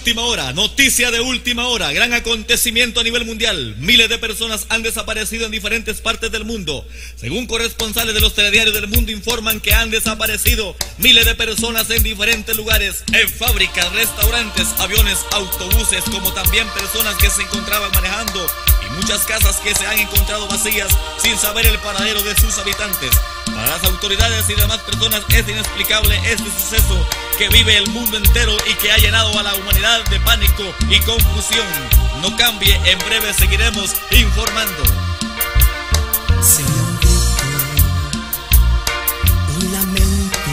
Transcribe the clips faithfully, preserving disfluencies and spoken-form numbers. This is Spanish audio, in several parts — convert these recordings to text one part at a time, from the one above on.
última hora, noticia de última hora, gran acontecimiento a nivel mundial. Miles de personas han desaparecido en diferentes partes del mundo. Según corresponsales de los telediarios del mundo informan que han desaparecido miles de personas en diferentes lugares, en fábricas, restaurantes, aviones, autobuses, como también personas que se encontraban manejando y muchas casas que se han encontrado vacías sin saber el paradero de sus habitantes. Para las autoridades y demás personas es inexplicable este suceso que vive el mundo entero y que ha llenado a la humanidad de pánico y confusión. No cambie, en breve seguiremos informando. Se oye un grito, un lamento,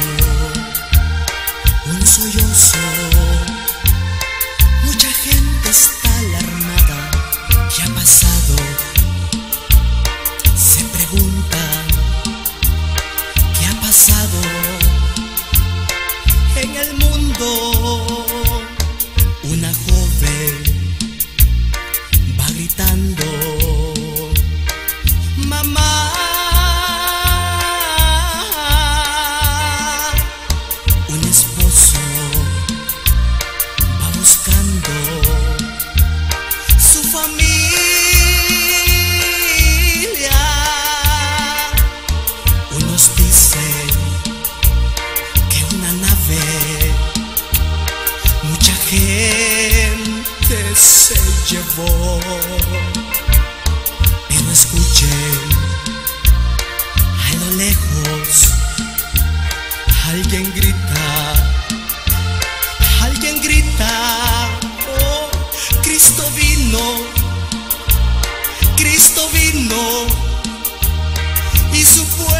un sollozo. Mucha gente está alarmada. ¿Qué ha pasado? Se preguntan. ¿Qué ha pasado en el mundo? Una joven va gritando: mamá. Un esposo va buscando su familia. Unos dicen que una nave mucha gente se llevó. Pero escuchen, a lo lejos alguien grita, alguien grita: oh, Cristo vino, Cristo vino, y su pueblo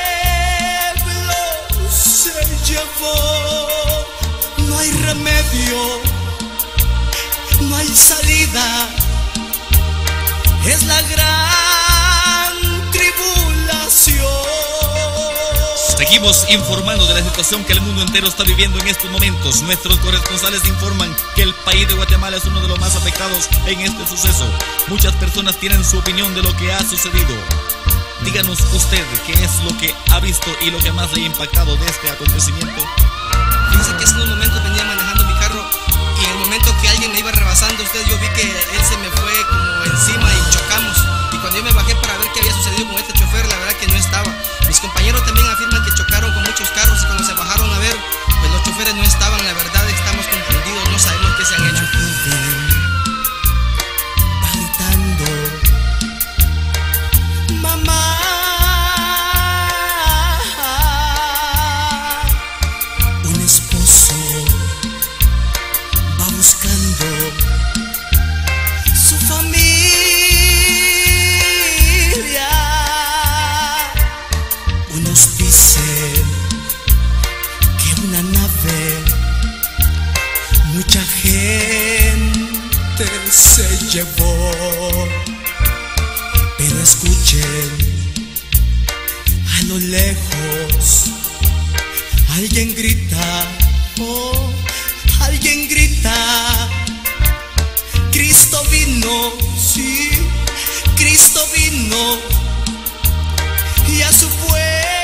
se llevó. No hay remedio, no hay salida, es la gran tribulación. Seguimos informando de la situación que el mundo entero está viviendo en estos momentos. Nuestros corresponsales informan que el país de Guatemala es uno de los más afectados en este suceso. Muchas personas tienen su opinión de lo que ha sucedido. Díganos usted qué es lo que ha visto y lo que más le ha impactado de este acontecimiento. Fíjense que hace unos momentos venía manejando mi carro y en el momento que alguien me iba rebasando, usted, yo vi que él se me fue como encima y chocamos. Y cuando yo me bajé para ver qué había sucedido con este chofer, la verdad que no estaba. Mis compañeros también afirman que chocaron con muchos carros y cuando se bajaron a ver, pues los choferes no estaban. La verdad estamos confundidos, no sabemos qué se han hecho. Va gritando: mamá. Un esposo va buscando su familia. Unos dicen que una nave mucha gente se llevó. Pero escuchen, a lo lejos alguien grita, oh, alguien grita: Cristo vino, sí, Cristo vino, y a su pueblo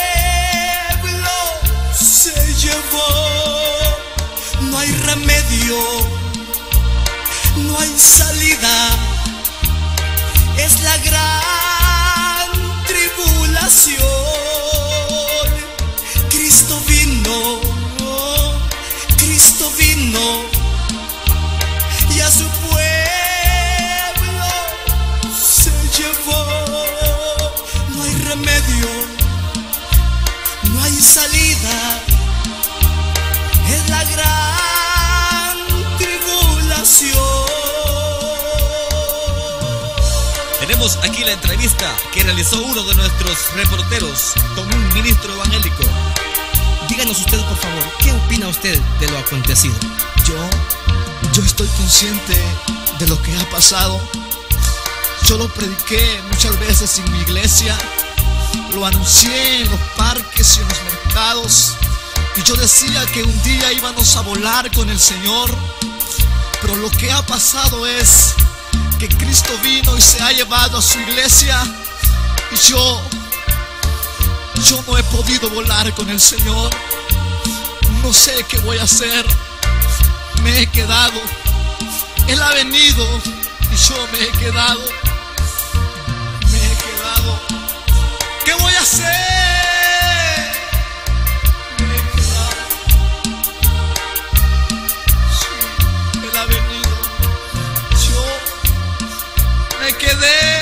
se llevó. No hay remedio, no hay salida, es la gran tribulación. Cristo vino, Cristo vino, y a su pueblo se llevó. No hay remedio, no hay salida, es la gran tribulación. Tenemos aquí la entrevista que realizó uno de nuestros reporteros con un ministro evangélico. Díganos usted, por favor, ¿qué opina usted de lo acontecido? Yo, yo estoy consciente de lo que ha pasado. Yo lo prediqué muchas veces en mi iglesia, lo anuncié en los parques y en los mercados, y yo decía que un día íbamos a volar con el Señor. Pero lo que ha pasado es que Cristo vino y se ha llevado a su iglesia, y yo Yo no he podido volar con el Señor. No sé qué voy a hacer. Me he quedado Él ha venido y yo me he quedado. Me he quedado. ¿Qué voy a hacer? Me he quedado. Sí, Él ha venido. Yo me quedé.